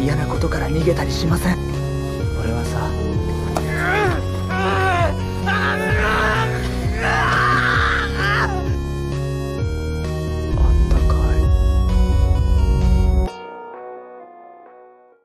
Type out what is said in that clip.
嫌なことから逃げたりしません。俺はさ、